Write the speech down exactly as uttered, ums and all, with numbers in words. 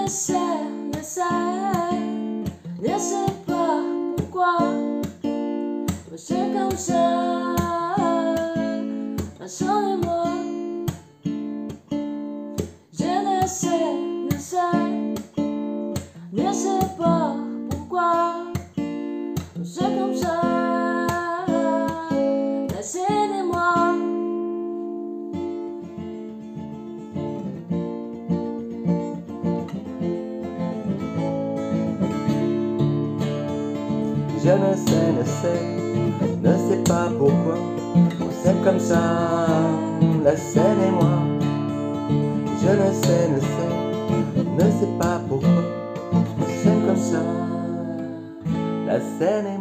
sais, ne sais, ne sais pas pourquoi c'est comme ça, pardonnez-moi. Je ne sais, ne sais, ne sais pas pourquoi c'est comme ça, laissez-moi. Je ne sais, ne sais, ne sais pas pourquoi c'est comme ça, laissez-moi. Je ne sais, ne sais, ne sais pas pourquoi c'est comme ça, laissez-moi.